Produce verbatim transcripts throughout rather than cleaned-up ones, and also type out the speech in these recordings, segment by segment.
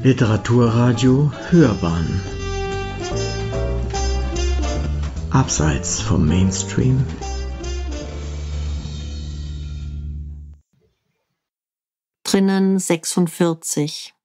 Literaturradio Hörbahn Abseits vom Mainstream. Drinnen sechsundvierzig.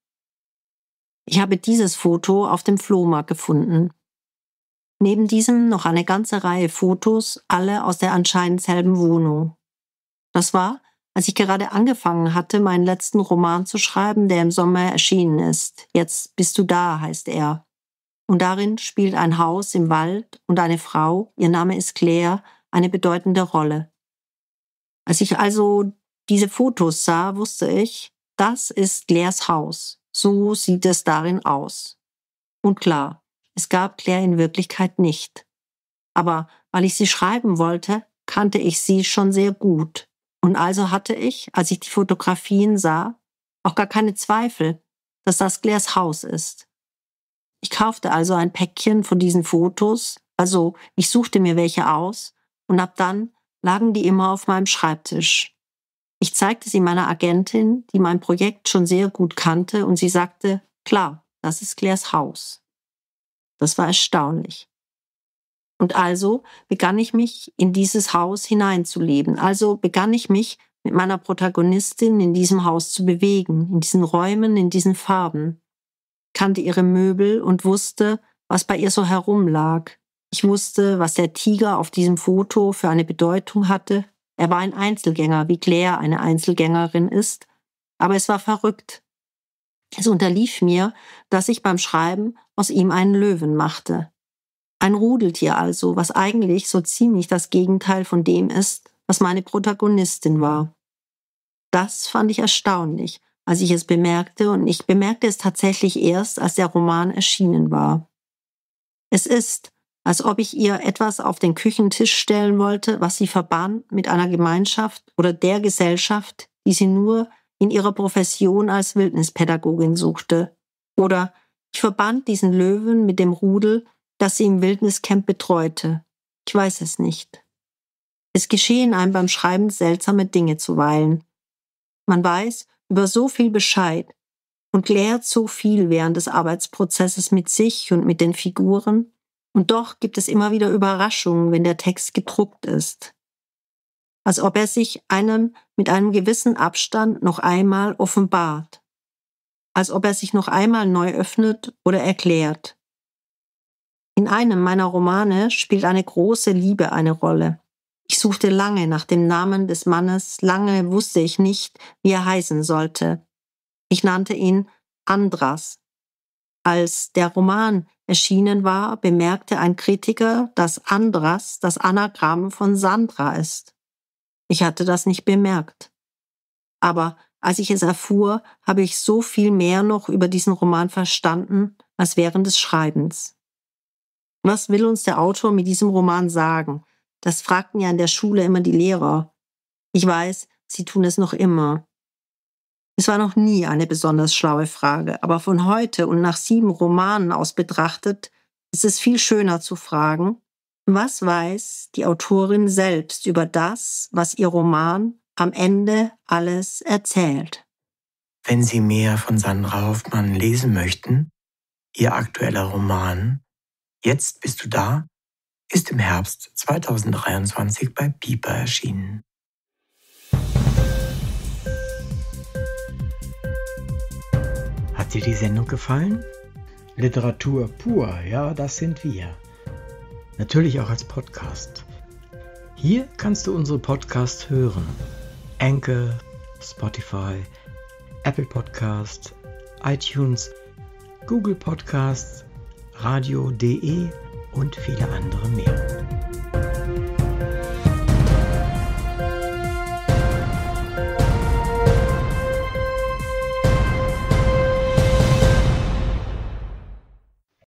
Ich habe dieses Foto auf dem Flohmarkt gefunden. Neben diesem noch eine ganze Reihe Fotos, alle aus der anscheinend selben Wohnung. Das war, als ich gerade angefangen hatte, meinen letzten Roman zu schreiben, der im Sommer erschienen ist. Jetzt bist du da, heißt er. Und darin spielt ein Haus im Wald und eine Frau, ihr Name ist Claire, eine bedeutende Rolle. Als ich also diese Fotos sah, wusste ich, das ist Claires Haus. So sieht es darin aus. Und klar, es gab Claire in Wirklichkeit nicht. Aber weil ich sie schreiben wollte, kannte ich sie schon sehr gut. Und also hatte ich, als ich die Fotografien sah, auch gar keine Zweifel, dass das Claires Haus ist. Ich kaufte also ein Päckchen von diesen Fotos, also ich suchte mir welche aus und ab dann lagen die immer auf meinem Schreibtisch. Ich zeigte sie meiner Agentin, die mein Projekt schon sehr gut kannte, und sie sagte, klar, das ist Claires Haus. Das war erstaunlich. Und also begann ich mich in dieses Haus hineinzuleben. Also begann ich mich mit meiner Protagonistin in diesem Haus zu bewegen, in diesen Räumen, in diesen Farben. Ich kannte ihre Möbel und wusste, was bei ihr so herumlag. Ich wusste, was der Tiger auf diesem Foto für eine Bedeutung hatte. Er war ein Einzelgänger, wie Claire eine Einzelgängerin ist. Aber es war verrückt. Es unterlief mir, dass ich beim Schreiben aus ihm einen Löwen machte. Ein Rudeltier also, was eigentlich so ziemlich das Gegenteil von dem ist, was meine Protagonistin war. Das fand ich erstaunlich, als ich es bemerkte, und ich bemerkte es tatsächlich erst, als der Roman erschienen war. Es ist, als ob ich ihr etwas auf den Küchentisch stellen wollte, was sie verband mit einer Gemeinschaft oder der Gesellschaft, die sie nur in ihrer Profession als Wildnispädagogin suchte. Oder ich verband diesen Löwen mit dem Rudel, das sie im Wildniscamp betreute. Ich weiß es nicht. Es geschehen einem beim Schreiben seltsame Dinge zuweilen. Man weiß über so viel Bescheid und klärt so viel während des Arbeitsprozesses mit sich und mit den Figuren, und doch gibt es immer wieder Überraschungen, wenn der Text gedruckt ist. Als ob er sich einem mit einem gewissen Abstand noch einmal offenbart. Als ob er sich noch einmal neu öffnet oder erklärt. In einem meiner Romane spielt eine große Liebe eine Rolle. Ich suchte lange nach dem Namen des Mannes, lange wusste ich nicht, wie er heißen sollte. Ich nannte ihn Andras. Als der Roman erschienen war, bemerkte ein Kritiker, dass Andras das Anagramm von Sandra ist. Ich hatte das nicht bemerkt. Aber als ich es erfuhr, habe ich so viel mehr noch über diesen Roman verstanden, als während des Schreibens. Was will uns der Autor mit diesem Roman sagen? Das fragten ja in der Schule immer die Lehrer. Ich weiß, sie tun es noch immer. Es war noch nie eine besonders schlaue Frage, aber von heute und nach sieben Romanen aus betrachtet, ist es viel schöner zu fragen, was weiß die Autorin selbst über das, was ihr Roman am Ende alles erzählt? Wenn Sie mehr von Sandra Hoffmann lesen möchten, ihr aktueller Roman Jetzt bist du da ist im Herbst zweitausenddreiundzwanzig bei Piper erschienen. Hat dir die Sendung gefallen? Literatur pur, ja, das sind wir. Natürlich auch als Podcast. Hier kannst du unsere Podcasts hören. Anchor, Spotify, Apple Podcast, iTunes, Google Podcasts, radio punkt de und viele andere mehr.